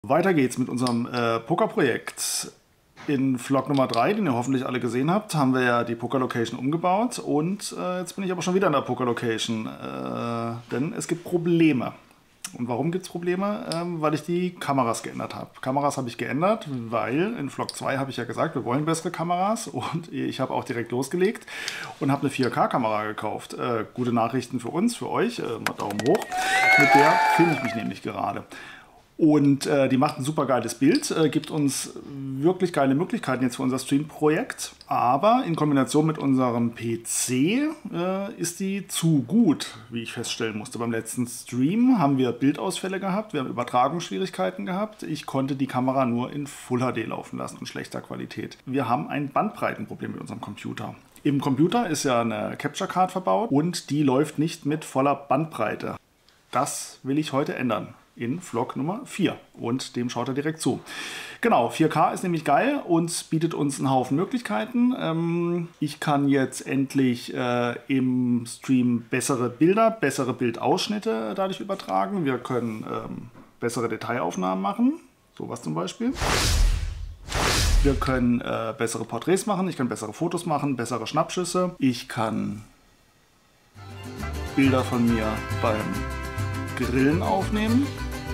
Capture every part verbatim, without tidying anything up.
Weiter geht's mit unserem äh, Pokerprojekt. In Vlog Nummer drei, den ihr hoffentlich alle gesehen habt, haben wir ja die Poker-Location umgebaut. Und äh, jetzt bin ich aber schon wieder in der Poker-Location, äh, denn es gibt Probleme. Und warum gibt es Probleme? Ähm, weil ich die Kameras geändert habe. Kameras habe ich geändert, weil in Vlog zwei habe ich ja gesagt, wir wollen bessere Kameras. Und ich habe auch direkt losgelegt und habe eine vier K-Kamera gekauft. Äh, gute Nachrichten für uns, für euch. Äh, mal Daumen hoch. Mit der filme ich mich nämlich gerade. Und äh, die macht ein super geiles Bild, äh, gibt uns wirklich geile Möglichkeiten jetzt für unser Stream-Projekt. Aber in Kombination mit unserem P C äh, ist die zu gut, wie ich feststellen musste. Beim letzten Stream haben wir Bildausfälle gehabt, wir haben Übertragungsschwierigkeiten gehabt. Ich konnte die Kamera nur in Full H D laufen lassen, in schlechter Qualität. Wir haben ein Bandbreitenproblem mit unserem Computer. Im Computer ist ja eine Capture Card verbaut und die läuft nicht mit voller Bandbreite. Das will ich heute ändern. In Vlog Nummer vier und dem schaut er direkt zu. Genau, vier K ist nämlich geil und bietet uns einen Haufen Möglichkeiten. Ähm, ich kann jetzt endlich äh, im Stream bessere Bilder, bessere Bildausschnitte dadurch übertragen. Wir können ähm, bessere Detailaufnahmen machen, sowas zum Beispiel. Wir können äh, bessere Porträts machen, ich kann bessere Fotos machen, bessere Schnappschüsse. Ich kann Bilder von mir beim Grillen aufnehmen.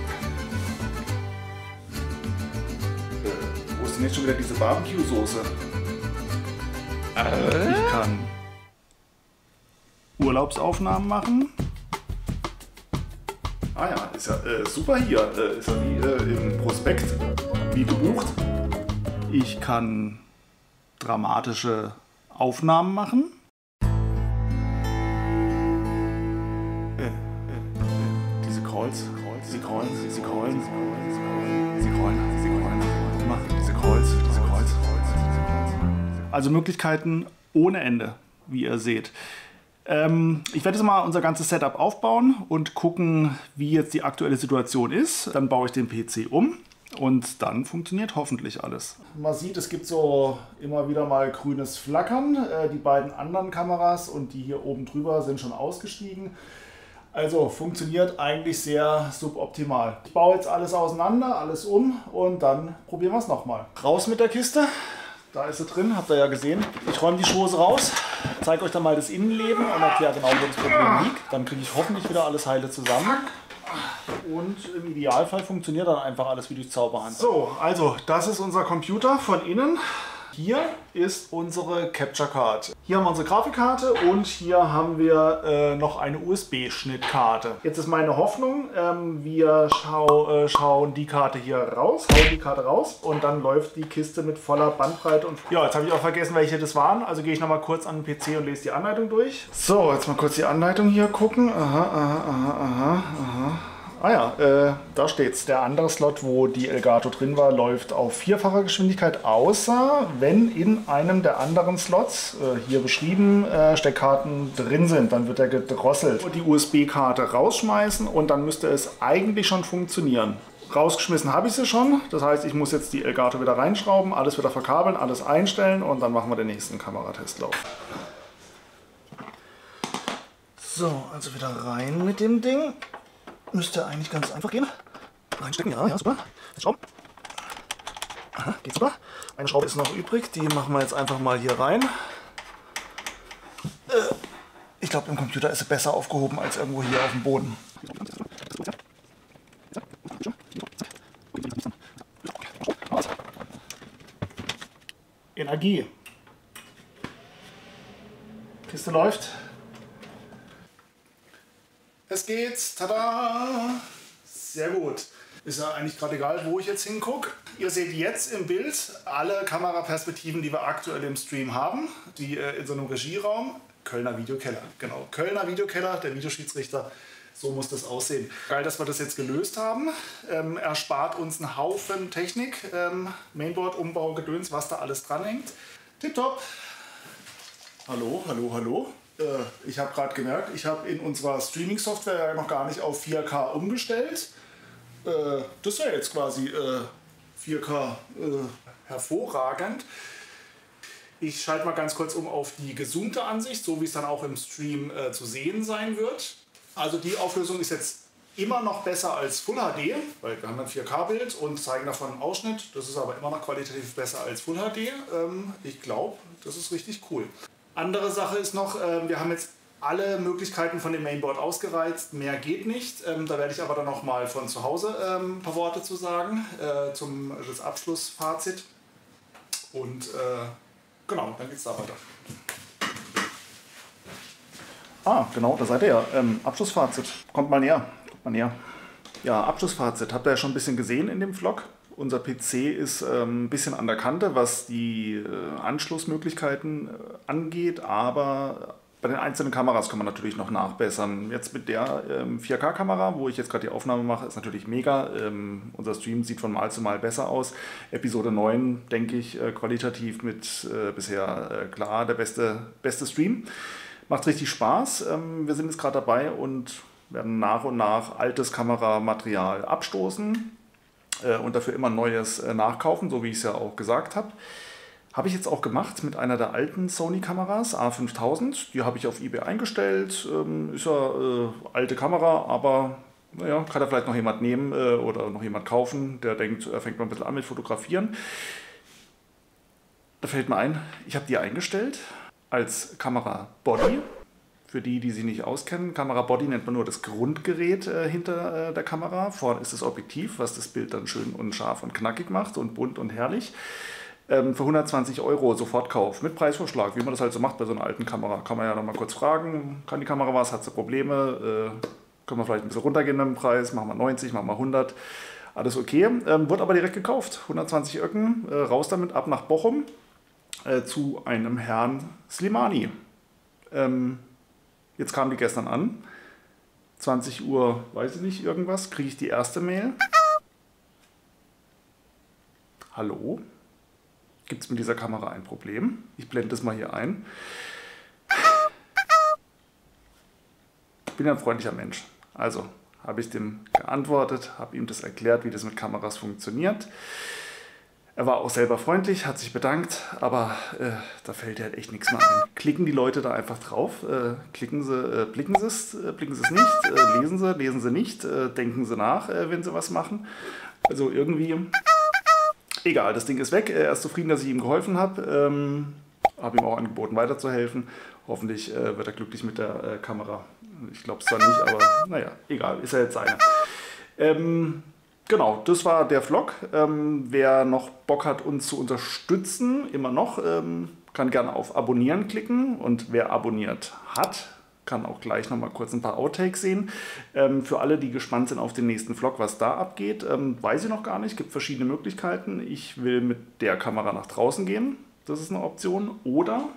Äh, wo ist denn jetzt schon wieder diese Barbecue-Soße? Äh? Ich kann Urlaubsaufnahmen machen. Ah ja, ist ja äh, super hier. Äh, ist ja wie äh, im Prospekt, wie gebucht. Ich kann dramatische Aufnahmen machen. Kreuz, sie kreuzen, sie kreuzen, sie kreuzen, sie kreuzen, diese Kreuz, diese Kreuz. Also Möglichkeiten ohne Ende, wie ihr seht. Ähm, ich werde jetzt mal unser ganzes Setup aufbauen und gucken, wie jetzt die aktuelle Situation ist. Dann baue ich den P C um und dann funktioniert hoffentlich alles. Man sieht, es gibt so immer wieder mal grünes Flackern. Äh, die beiden anderen Kameras und die hier oben drüber sind schon ausgestiegen. Also funktioniert eigentlich sehr suboptimal. Ich baue jetzt alles auseinander, alles um und dann probieren wir es nochmal. Raus mit der Kiste. Da ist sie drin, habt ihr ja gesehen. Ich räume die Schose raus, zeige euch dann mal das Innenleben und erkläre genau, wo das Problem liegt. Dann kriege ich hoffentlich wieder alles heile zusammen. Und im Idealfall funktioniert dann einfach alles wie durch Zauberhand. So, also das ist unser Computer von innen. Hier ist unsere Capture Card. Hier haben wir unsere Grafikkarte und hier haben wir äh, noch eine U S B-Schnittkarte. Jetzt ist meine Hoffnung, ähm, wir schau, äh, schauen die Karte hier raus, hauen die Karte raus und dann läuft die Kiste mit voller Bandbreite. Und ja, jetzt habe ich auch vergessen, welche das waren. Also gehe ich noch mal kurz an den P C und lese die Anleitung durch. So, jetzt mal kurz die Anleitung hier gucken. Aha, aha, aha, aha, aha. Ah ja, äh, da steht's. Der andere Slot, wo die Elgato drin war, läuft auf vierfacher Geschwindigkeit, außer wenn in einem der anderen Slots, äh, hier beschrieben, äh, Steckkarten drin sind. Dann wird er gedrosselt. Und die U S B-Karte rausschmeißen und dann müsste es eigentlich schon funktionieren. Rausgeschmissen habe ich sie schon. Das heißt, ich muss jetzt die Elgato wieder reinschrauben, alles wieder verkabeln, alles einstellen und dann machen wir den nächsten Kameratestlauf. So, also wieder rein mit dem Ding. Müsste eigentlich ganz einfach gehen. Reinstecken, ja, ja, super. Jetzt Schrauben. Aha, geht super. Eine Schraube ist noch übrig, die machen wir jetzt einfach mal hier rein. Äh, ich glaube, im Computer ist sie besser aufgehoben als irgendwo hier auf dem Boden. Energie. Kiste läuft. Es geht's, tada! Sehr gut. Ist ja eigentlich gerade egal, wo ich jetzt hingucke. Ihr seht jetzt im Bild alle Kameraperspektiven, die wir aktuell im Stream haben. Die äh, in so einem Regieraum. Kölner Videokeller, genau. Kölner Videokeller, der Videoschiedsrichter. So muss das aussehen. Geil, dass wir das jetzt gelöst haben. Ähm, erspart uns einen Haufen Technik. Ähm, Mainboard, Umbau, Gedöns, was da alles dranhängt. Tipptopp. Hallo, hallo, hallo. Ich habe gerade gemerkt, ich habe in unserer Streaming-Software ja noch gar nicht auf vier K umgestellt. Das ist ja jetzt quasi vier K hervorragend. Ich schalte mal ganz kurz um auf die gezoomte Ansicht, so wie es dann auch im Stream zu sehen sein wird. Also die Auflösung ist jetzt immer noch besser als Full H D, weil wir haben ein vier K Bild und zeigen davon einen Ausschnitt. Das ist aber immer noch qualitativ besser als Full H D. Ähm, ich glaube, das ist richtig cool. Andere Sache ist noch, äh, wir haben jetzt alle Möglichkeiten von dem Mainboard ausgereizt. Mehr geht nicht. Ähm, da werde ich aber dann noch mal von zu Hause ähm, ein paar Worte zu sagen, äh, zum das Abschlussfazit. Und äh, genau, dann geht es da weiter. Ah, genau, da seid ihr ja. Ähm, Abschlussfazit. Kommt mal näher. Kommt mal näher. Ja, Abschlussfazit. Habt ihr ja schon ein bisschen gesehen in dem Vlog. Unser P C ist ähm, ein bisschen an der Kante, was die äh, Anschlussmöglichkeiten äh, angeht, aber bei den einzelnen Kameras kann man natürlich noch nachbessern. Jetzt mit der ähm, vier K Kamera, wo ich jetzt gerade die Aufnahme mache, ist natürlich mega. Ähm, unser Stream sieht von Mal zu Mal besser aus. Episode neun, denke ich, äh, qualitativ mit äh, bisher äh, klar der beste, beste Stream. Macht richtig Spaß. Ähm, wir sind jetzt gerade dabei und werden nach und nach altes Kameramaterial abstoßen äh, und dafür immer Neues äh, nachkaufen, so wie ich es ja auch gesagt habe. Habe ich jetzt auch gemacht mit einer der alten Sony-Kameras, A fünftausend. Die habe ich auf eBay eingestellt. Ähm, ist ja äh, alte Kamera, aber naja, kann da vielleicht noch jemand nehmen äh, oder noch jemand kaufen, der denkt, er fängt mal ein bisschen an mit Fotografieren. Da fällt mir ein, ich habe die eingestellt als Kamera-Body. Für die, die sie nicht auskennen, Kamera-Body nennt man nur das Grundgerät äh, hinter äh, der Kamera. Vorne ist das Objektiv, was das Bild dann schön und scharf und knackig macht und bunt und herrlich. Ähm, für hundertzwanzig Euro Sofortkauf mit Preisvorschlag, wie man das halt so macht bei so einer alten Kamera. Kann man ja noch mal kurz fragen, kann die Kamera was, hat sie Probleme, äh, können wir vielleicht ein bisschen runtergehen im Preis, machen wir neunzig, machen wir hundert, alles okay. Ähm, wird aber direkt gekauft, hundertzwanzig Öcken, äh, raus damit, ab nach Bochum äh, zu einem Herrn Slimani. Ähm, jetzt kam die gestern an, zwanzig Uhr, weiß ich nicht, irgendwas, kriege ich die erste Mail. Hallo? Gibt es mit dieser Kamera ein Problem? Ich blende das mal hier ein. Ich bin ja ein freundlicher Mensch. Also habe ich dem geantwortet, habe ihm das erklärt, wie das mit Kameras funktioniert. Er war auch selber freundlich, hat sich bedankt, aber äh, da fällt halt echt nichts mehr ein. Klicken die Leute da einfach drauf, äh, klicken sie, äh, blicken sie es, äh, blicken sie es nicht, äh, lesen sie, lesen sie nicht, äh, denken sie nach, äh, wenn sie was machen. Also irgendwie... Egal, das Ding ist weg. Er ist zufrieden, dass ich ihm geholfen habe. Ähm, habe ihm auch angeboten, weiterzuhelfen. Hoffentlich äh, wird er glücklich mit der äh, Kamera. Ich glaube es zwar nicht, aber naja, egal, ist ja jetzt seine. Ähm, genau, das war der Vlog. Ähm, wer noch Bock hat, uns zu unterstützen, immer noch, ähm, kann gerne auf Abonnieren klicken. Und wer abonniert hat, kann auch gleich noch mal kurz ein paar Outtakes sehen. Ähm, für alle, die gespannt sind auf den nächsten Vlog, was da abgeht, ähm, weiß ich noch gar nicht. Es gibt verschiedene Möglichkeiten. Ich will mit der Kamera nach draußen gehen. Das ist eine Option. Oder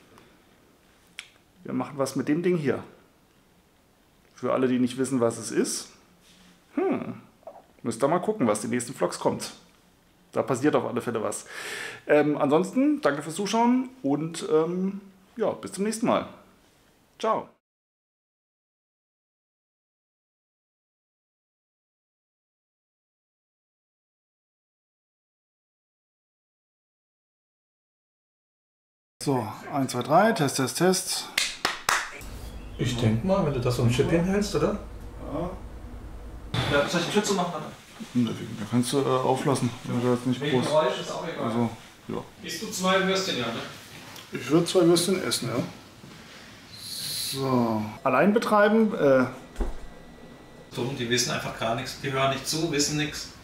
wir machen was mit dem Ding hier. Für alle, die nicht wissen, was es ist, hm, müsst ihr mal gucken, was die nächsten Vlogs kommt. Da passiert auf alle Fälle was. Ähm, ansonsten, danke fürs Zuschauen und ähm, ja, bis zum nächsten Mal. Ciao. So, eins, zwei, drei, Test, Test, Test. Ich denke mal, wenn du das so ein Chip hinhältst, oder? Ja. Ja, soll ich die Tür zumachen? Da kannst du äh, auflassen, wenn du das nicht Wegen groß. Geräusch ist auch egal. Also, ja. Isst du zwei Würstchen, ja, ne? Ich würde zwei Würstchen essen, ja. So. Allein betreiben. Äh, Dumm, die wissen einfach gar nichts. Die hören nicht zu, wissen nichts.